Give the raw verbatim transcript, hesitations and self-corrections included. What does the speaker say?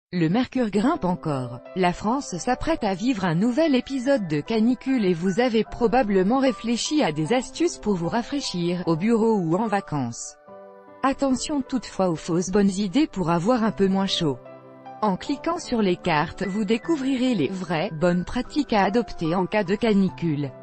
Le mercure grimpe encore. La France s'apprête à vivre un nouvel épisode de canicule et vous avez probablement réfléchi à des astuces pour vous rafraîchir, au bureau ou en vacances. Attention toutefois aux fausses bonnes idées pour avoir un peu moins chaud. En cliquant sur les cartes, vous découvrirez les vraies, bonnes pratiques à adopter en cas de canicule.